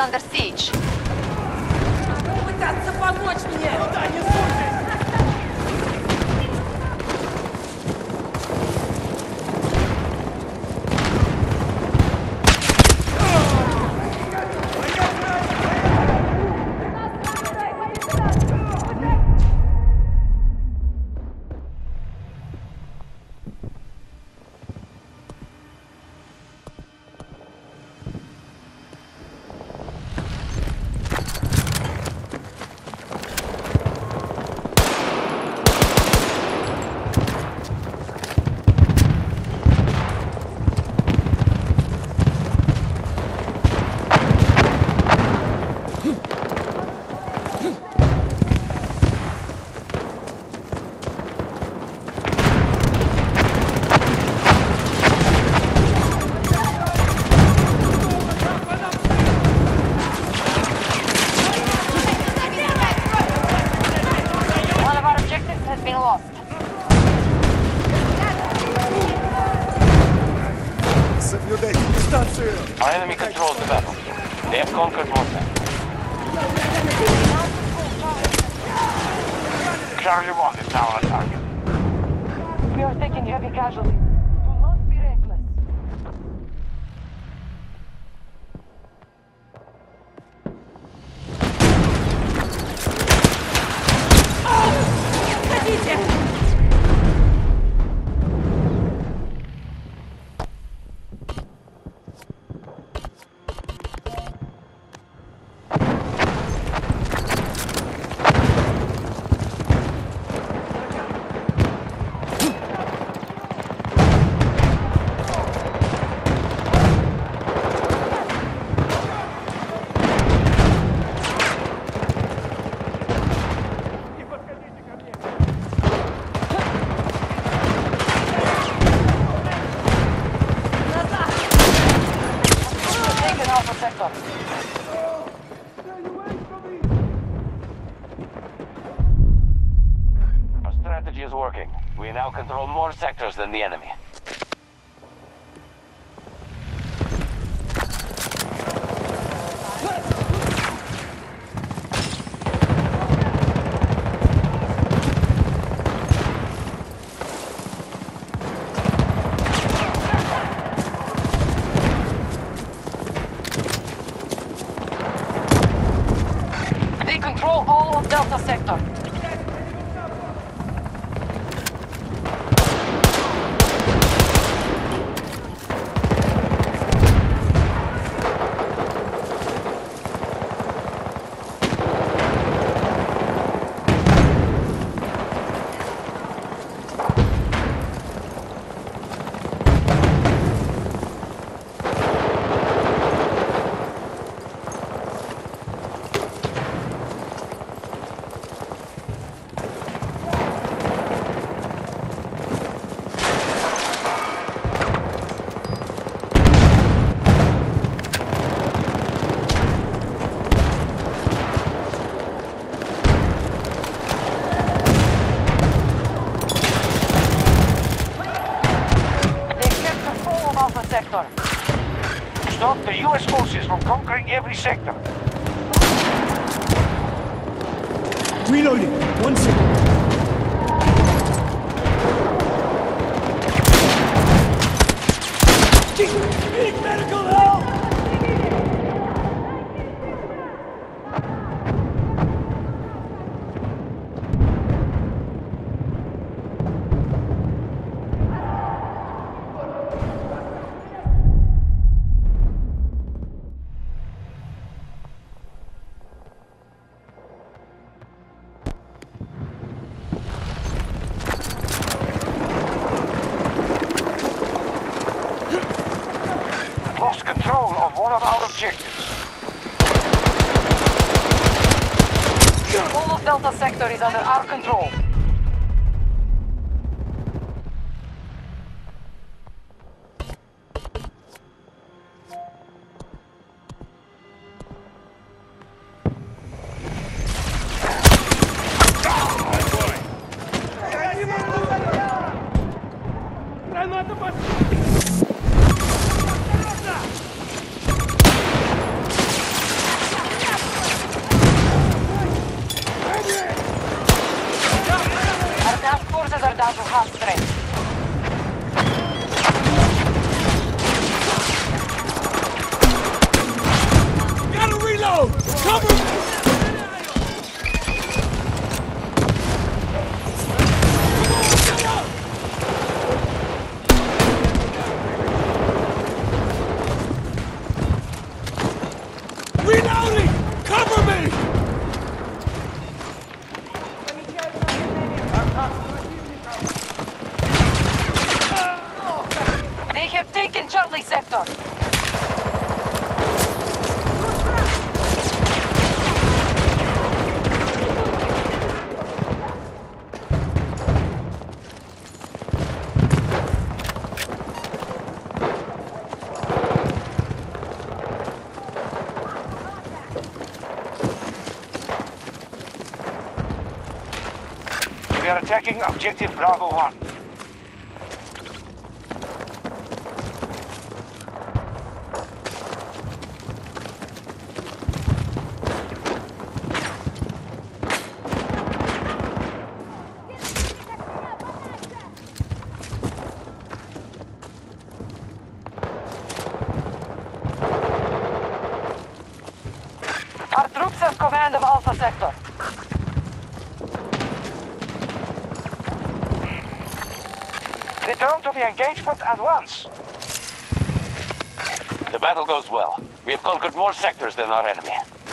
under siege. Пытаться помочь мне! Куда не слушай! Соблюдайте дистанцию! Our enemy controls the battle. They have conquered Moscow. Charlie 1 is now on target. We are taking heavy casualties. Do not be reckless. Хотите! Our strategy is working. We now control more sectors than the enemy. They control all of Delta Sector. Sector. Stop the US forces from conquering every sector. Reloading! 1 second! Need medical help! Lost control of one of our objectives. All of Delta Sector is under our control. Граната пошла! capture half strength. Gotta reload! Cover me! Reloading! Cover me! They have taken Charlie sector. We are attacking objective Bravo 1. Our troops have command of Alpha sector. Return to the engagement at once. The battle goes well. We have conquered more sectors than our enemy.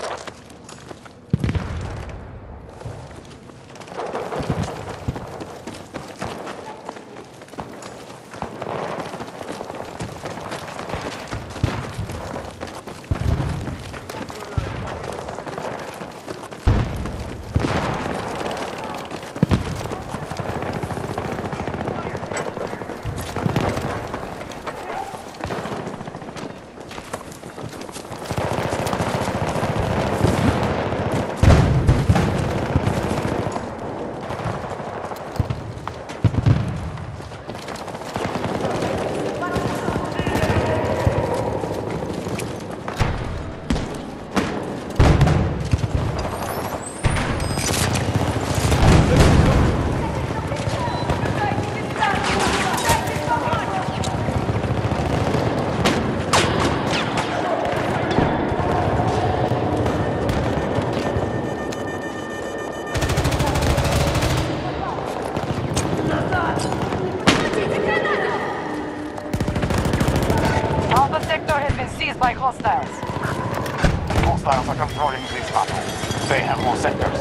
Alpha sector has been seized by hostiles. Hostiles are controlling this battle. They have more sectors.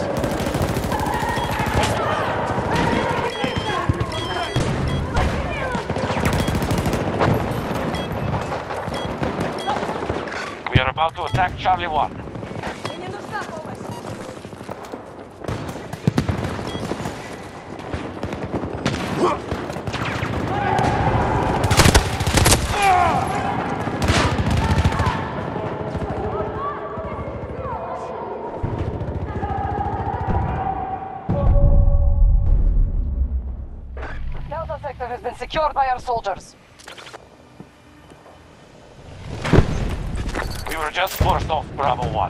We are about to attack Charlie 1. Delta sector has been secured by our soldiers. We were just forced off Bravo 1.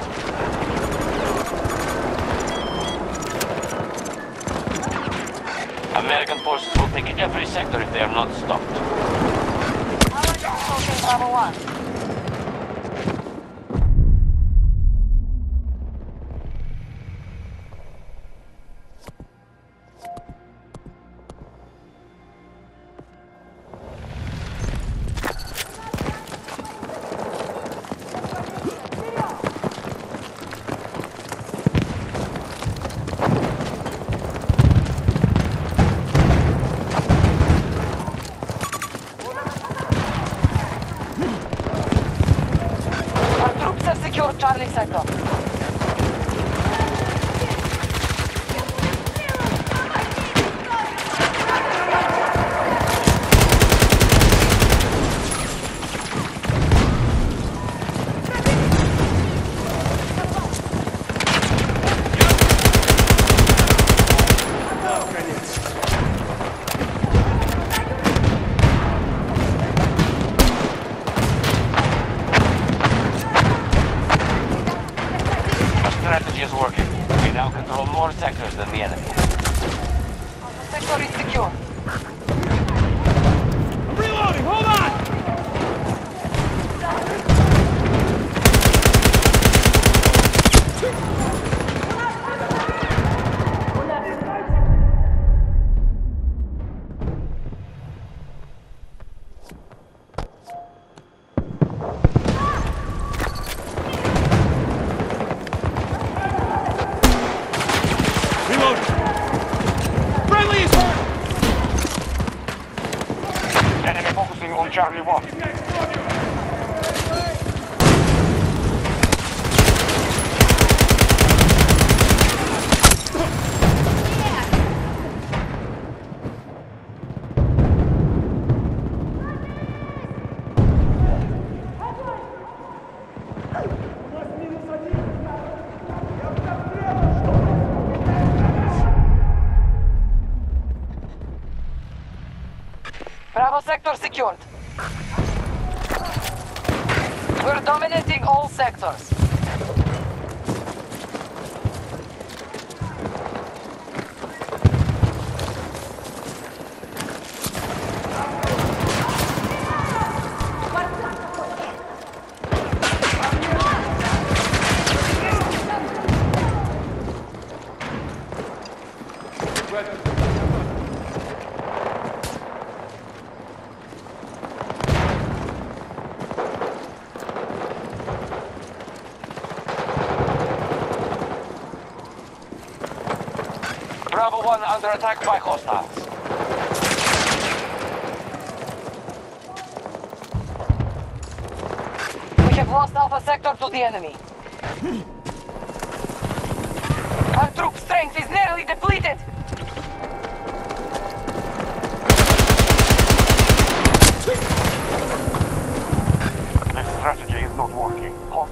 American forces will take every sector if they are not stopped. Allied assaulting Bravo 1. Secure Charlie sector. Strategy is working. We now control more sectors than the enemy. sector is secure. I'm reloading! Hold on! Reloading! Friendly is hurt! Enemy focusing on Charlie 1. Bravo sector secured. We're dominating all sectors. Bravo 1 under attack by hostiles. We have lost Alpha sector to the enemy.